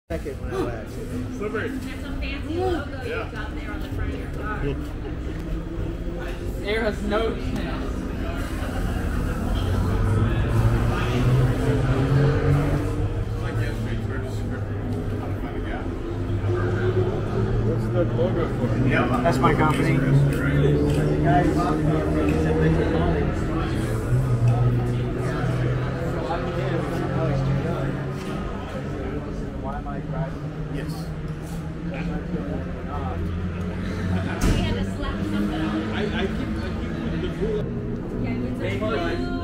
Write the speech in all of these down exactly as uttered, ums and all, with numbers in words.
Second when I wax it. Slippery. That's a fancy logo Yeah. you've got there on the front of your car. Air has no chance. What's the logo for? That's my company. The guys said Metropolitan. Why am I driving? Yes. We had to slap something on. I, I keep, I keep the rule. Yeah, it's a blue.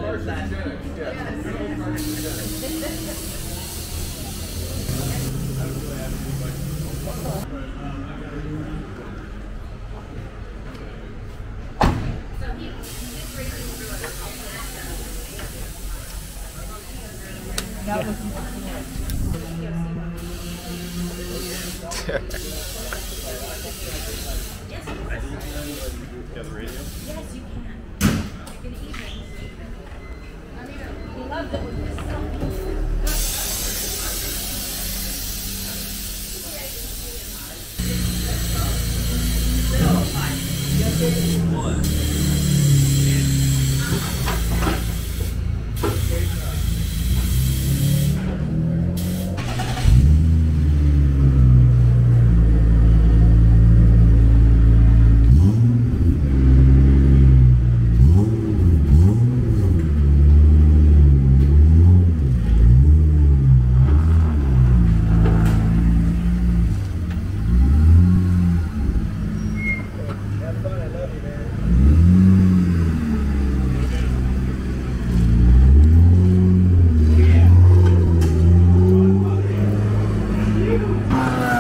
So he just racing through it. That was Yeah, the radio. Yes, you can. You can even. I mean, he loves it with his stuff. Have fun. I love you, man. Yeah.